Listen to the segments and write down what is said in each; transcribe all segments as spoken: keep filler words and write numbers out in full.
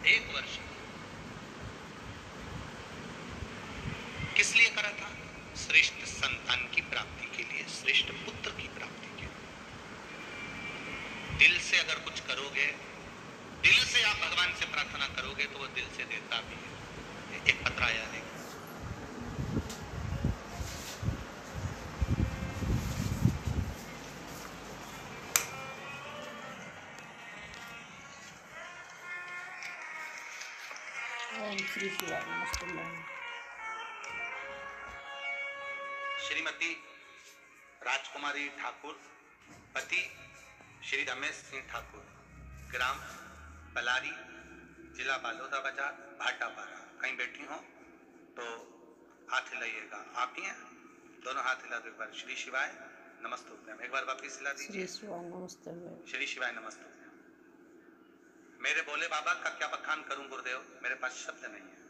एक वर्ष किस लिए करा था? श्रेष्ठ संतान की प्राप्ति के लिए, श्रेष्ठ पुत्र की प्राप्ति के लिए। दिल से अगर कुछ करोगे, दिल से आप भगवान से प्रार्थना करोगे तो वो दिल से देता भी है। एक पत्र आया है, ओम श्री शिवाय नमस्ते। श्रीमती राजकुमारी ठाकुर, पति श्री रमेश सिंह ठाकुर, ग्राम पलारी, जिला बालोदा बाजार, भाटापारा। कहीं बैठी हो तो हाथ हिलाइएगा। आप ही हैं? दोनों हाथ हिला दो एक बार। श्री शिवाय नमस्तुभ्यम। एक बार वापिस हिला दीजिए। श्री शिवाय नमस्तुभ्यम। श्री शिवाय नमस्तुभ्यम। मेरे बोले बाबा का क्या बखान करूं गुरुदेव, मेरे पास शब्द नहीं है।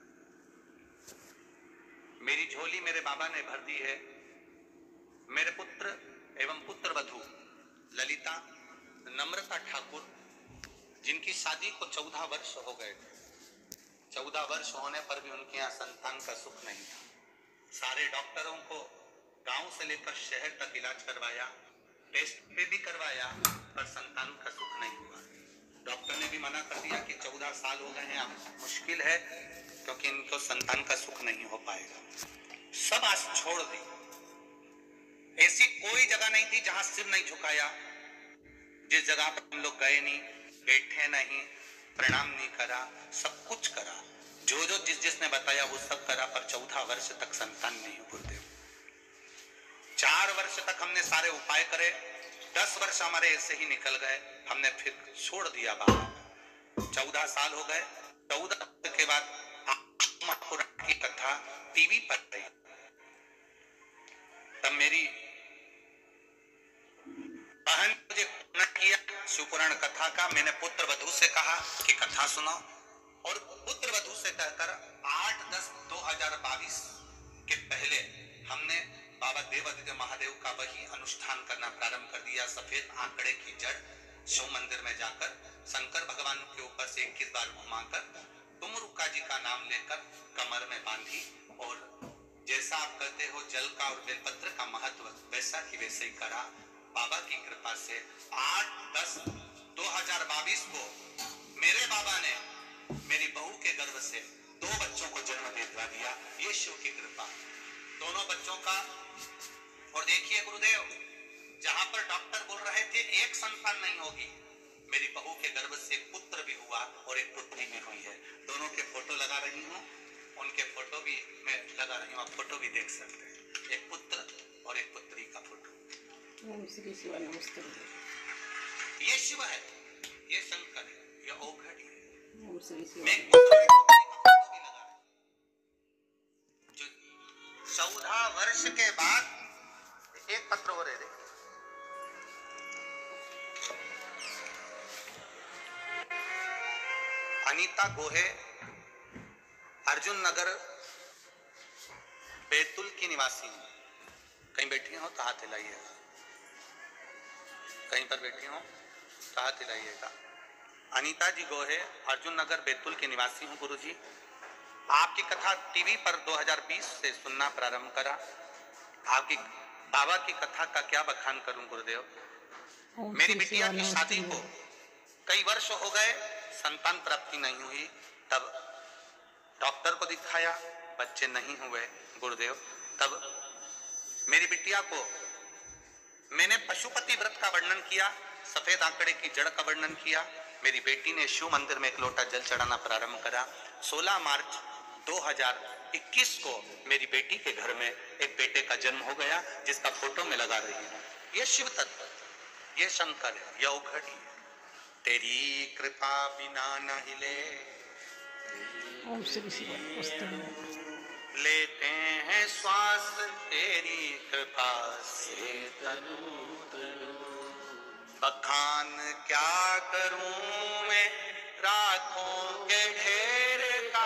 मेरी झोली मेरे बाबा ने भर दी है। मेरे पुत्र एवं पुत्र वधू ललिता नम्रता ठाकुर, जिनकी शादी को चौदह वर्ष हो गए थे, चौदह वर्ष होने पर भी उनके यहाँ संतान का सुख नहीं था। सारे डॉक्टरों को गांव से लेकर शहर तक इलाज करवाया, टेस्ट पे भी करवाया, पर संतान का सुख नहीं हुआ। डॉक्टर ने भी मना कर दिया कि चौदह साल हो गए हैं, अब मुश्किल है, क्योंकि इनको संतान का सुख नहीं हो पाएगा। सब आस छोड़ दी। ऐसी कोई जगह नहीं थी जहां सिर नहीं झुकाया, जिस जगह पर हम लोग गए नहीं, बैठे नहीं, प्रणाम नहीं करा, सब कुछ करा। जो जो जिस जिसने बताया वो सब करा, पर चौदह वर्ष तक संतान नहीं गुरुदेव। चार वर्ष तक हमने सारे उपाय करे, दस वर्ष हमारे ऐसे ही निकल गए, हमने फिर छोड़ दिया बाबा। चौदह साल हो गए। चौदह के बाद महापुराण की कथा टीवी पर आई। तब मेरी बहन मुझे पूर्ण किया शिवपुराण कथा का। मैंने पुत्र वधू से कहा कि कथा सुनो, और पुत्र वधू से कहकर आठ दस दो हजार बाईस के पहले हमने बाबा देवादिदेव महादेव का वही अनुष्ठान करना प्रारंभ कर दिया। सफेद आंकड़े की जड़ शिव मंदिर में जाकर शंकर भगवान के ऊपर से इक्कीस बार घुमाकर तुमरुका जी का नाम लेकर कमर में बांधी, और जैसा आप कहते हो जल का और बेलपत्र का महत्व, वैसा ही वैसे ही करा। बाबा की कृपा से आठ दस दो हजार बाईस को मेरे बाबा ने मेरी बहू के गर्भ से दो बच्चों को जन्म दे दिया। ये शिव की कृपा, दोनों बच्चों का। और देखिए गुरुदेव, जहां पर डॉक्टर बोल रहे थे एक संतान नहीं होगी, मेरी बहू के गर्भ से एक पुत्र भी हुआ और एक पुत्री भी हुई है। दोनों के फोटो लगा रही हूँ, उनके फोटो भी मैं लगा रही हूँ, आप फोटो भी देख सकते हैं। एक पुत्र और एक पुत्री का फोटो। ओम श्री शिवाय नमस्ते। ये शिव है, ये शंकर है, ये औघड़ है। ओम श्री शिवाय। मैं फोटो भी लगा रही हूँ। जो चौदह वर्ष के बाद एक पत्र हो रहे थे। अनीता गोहे, अर्जुन नगर बैतूल की निवासी हूँ। कहीं बैठी हो तो हाथ हिलाइएगा। कहीं पर बैठी हो तो हाथ हिलाइएगा। अनीता जी गोहे, अर्जुन नगर बैतूल के निवासी हूँ। गुरुजी, आपकी कथा टीवी पर दो हजार बीस से सुनना प्रारंभ करा। आपकी बाबा की कथा का क्या बखान करूं गुरुदेव। मेरी बिटिया की शादी को कई वर्ष हो गए, संतान प्राप्ति नहीं हुई। तब डॉक्टर को दिखाया, बच्चे नहीं हुए गुरुदेव। तब मेरी बिटिया को मैंने पशुपति व्रत का वर्णन किया, सफेद आंकड़े की जड़ का वर्णन किया। मेरी बेटी ने शिव मंदिर में एक लोटा जल चढ़ाना प्रारंभ करा। सोलह मार्च दो हजार इक्कीस को मेरी बेटी के घर में एक बेटे का जन्म हो गया, जिसका फोटो में लगा रही हूँ। ये शिव तत्व, ये शंकर है, ये औघड़ी है। तेरी कृपा बिना न हिले, ओम श्री शिवाय नमस्ते। लेते हैं श्वास तेरी कृपा से तनु तनु। बखान क्या करूं मैं राखों के ढेर का,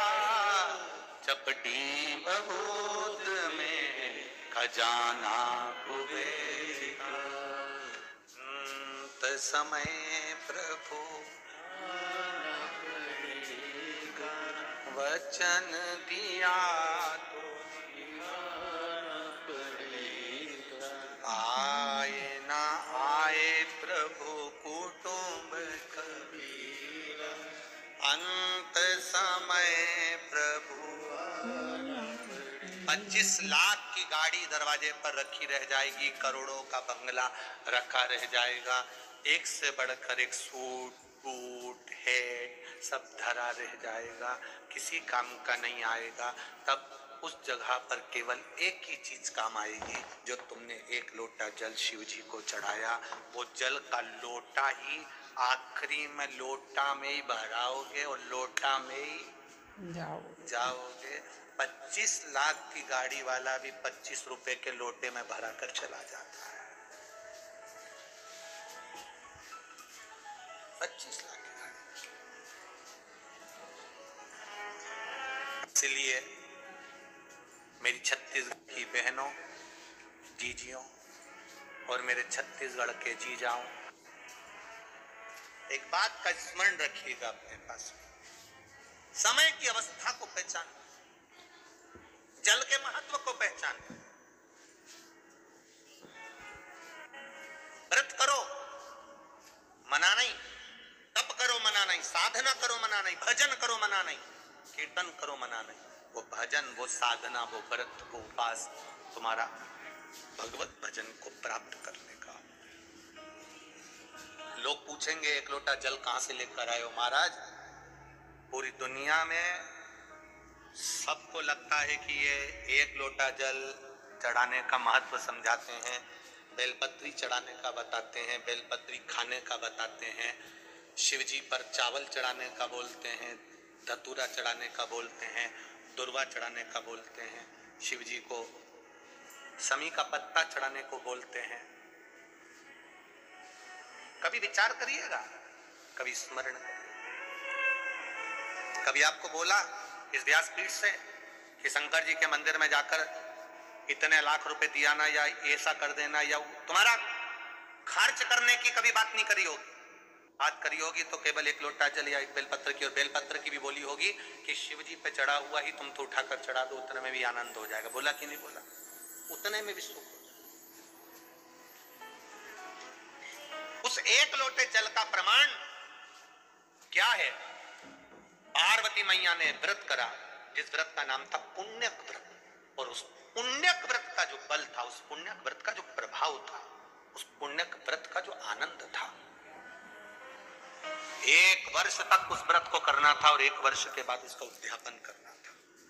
चपटी बहुत में खजाना कुबेर का। अंत समय प्रभु वचन दिया तो निभाना पड़ेगा। आए ना आए प्रभु कुटुंब कबीरा, अंत समय प्रभु पच्चीस लाख की गाड़ी दरवाजे पर रखी रह जाएगी, करोड़ों का बंगला रखा रह जाएगा, एक से बढ़कर एक सूट बूट है सब धरा रह जाएगा, किसी काम का नहीं आएगा। तब उस जगह पर केवल एक ही चीज काम आएगी, जो तुमने एक लोटा जल शिव जी को चढ़ाया, वो जल का लोटा ही आखिरी में लोटा में ही भराओगे और लोटा में ही जाओ जाओगे। पच्चीस लाख की गाड़ी वाला भी पच्चीस रुपए के लोटे में भरा कर चला जाता है। पच्चीस लाख की गाड़ी। इसलिए मेरी छत्तीसगढ़ की बहनों, जीजियों और मेरे छत्तीसगढ़ के जीजाओं, एक बात का स्मरण रखिएगा अपने पास। समय की अवस्था को पहचान, जल के महत्व को पहचान। व्रत करो मना नहीं, तप करो मना नहीं, साधना करो मना नहीं, भजन करो मना नहीं, कीर्तन करो मना नहीं। वो भजन, वो साधना, वो व्रत, वो उपास तुम्हारा भगवत भजन को प्राप्त करने का। लोग पूछेंगे एक लोटा जल कहां से लेकर आए हो महाराज? पूरी दुनिया में सबको लगता है कि ये एक लोटा जल चढ़ाने का महत्व समझाते हैं, बेलपत्री चढ़ाने का बताते हैं, बेलपत्री खाने का बताते हैं, शिव जी पर चावल चढ़ाने का बोलते हैं, धतूरा चढ़ाने का बोलते हैं, दुर्वा चढ़ाने का बोलते हैं, शिव जी को समी का पत्ता चढ़ाने को बोलते हैं। कभी विचार करिएगा, कभी स्मरण करिएगा। कभी आपको बोला इस व्यासपीठ से कि शंकर जी के मंदिर में जाकर इतने लाख रुपए दिया ना, या ऐसा कर देना, या तुम्हारा खर्च करने की कभी बात नहीं करी होगी। बात करी होगी तो केवल एक लोटा जल या एक बेलपत्र की, और बेलपत्र की भी बोली होगी कि शिव जी पे चढ़ा हुआ ही तुम तो उठाकर चढ़ा दो, उतने में भी आनंद हो जाएगा। बोला कि नहीं बोला? उतने में भी सुख हो जाएगा। उस एक लोटे जल का प्रमाण क्या है? पार्वती मैया ने व्रत करा, जिस व्रत का नाम था पुण्यक व्रत, और उस पुण्यक व्रत का जो बल था, उस पुण्यक व्रत का जो प्रभाव था, उस पुण्यक व्रत का जो आनंद था, एक वर्ष तक उस व्रत को करना था और एक वर्ष के बाद उसका उद्यापन करना था।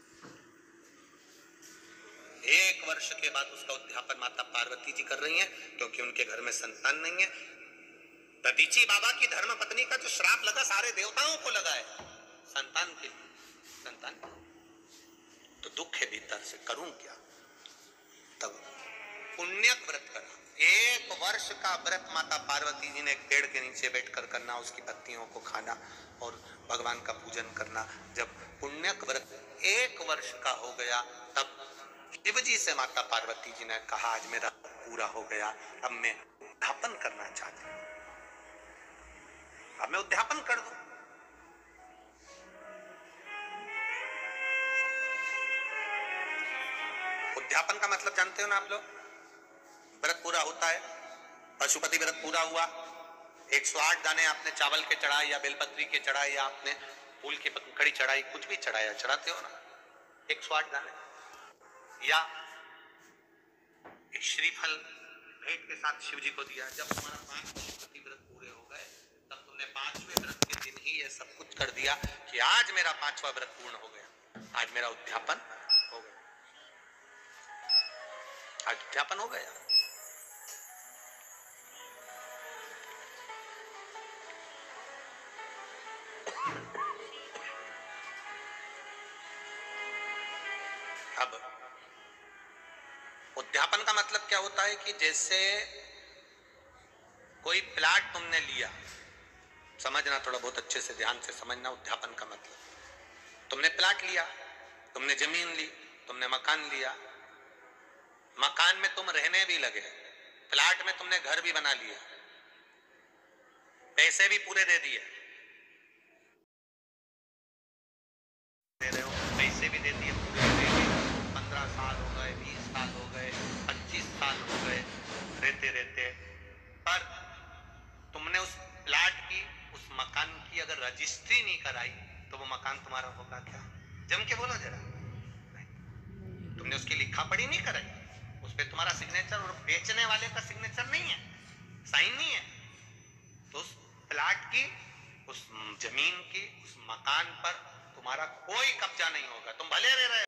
एक वर्ष के बाद उसका उद्यापन माता पार्वती जी कर रही हैं, क्योंकि उनके घर में संतान नहीं है। दधीची बाबा की धर्म पत्नी का जो श्राप लगा सारे देवताओं को लगा है, संतान के लिए। संतान तो दुख है भीतर से, करूं क्या? तब पुण्यक व्रत करा। एक वर्ष का व्रत माता पार्वती जी ने एक पेड़ के नीचे बैठकर करना, उसकी पत्तियों को खाना और भगवान का पूजन करना। जब पुण्यक व्रत एक वर्ष का हो गया, तब शिव जी से माता पार्वती जी ने कहा आज मेरा पूरा हो गया, अब मैं उद्यापन करना चाहती हूँ, अब मैं उद्यापन कर दूं। उद्यापन का मतलब जानते हो ना आप लोग? व्रत पूरा होता है, पशुपति व्रत पूरा हुआ, एक सौ आठ दाने आपने चावल के चढ़ाए या बेलपत्री के चढ़ाए या आपने फूल की पंखड़ी चढ़ाई, कुछ भी चढ़ाया, चढ़ाते हो ना, एक सौ आठ दाने, या एक श्रीफल भेंट के साथ शिव जी को दिया। जब तुम्हारा पांच पशुपति व्रत पूरे हो गए, तब तुमने पांचवें व्रत के दिन ही ये सब कुछ कर दिया कि आज मेरा पांचवा व्रत पूर्ण हो गया, आज मेरा उद्यापन हो गया, आज उद्यापन हो गया। अब उद्यापन का मतलब क्या होता है कि जैसे कोई प्लाट तुमने लिया, समझना थोड़ा बहुत अच्छे से, ध्यान से समझना उद्यापन का मतलब। तुमने प्लाट लिया, तुमने जमीन ली, तुमने मकान लिया, मकान में तुम रहने भी लगे, प्लाट में तुमने घर भी बना लिया, पैसे भी पूरे दे दिए, दे रहे हो, पैसे भी देती है, पंद्रह साल हो गए, बीस साल हो गए, पच्चीस साल हो गए रहते रहते, पर तुमने उस प्लाट की, उस मकान की अगर रजिस्ट्री नहीं कराई तो वो मकान तुम्हारा होगा क्या? जम के बोलो जरा। तुमने उसकी लिखा पढ़ी नहीं कराई, उस पर तुम्हारा सिग्नेचर और बेचने वाले का सिग्नेचर नहीं है, साइन नहीं है, तो उस प्लाट की, उस जमीन की, उस मकान पर तुम्हारा कोई कब्जा नहीं होगा। तुम भले रह रहे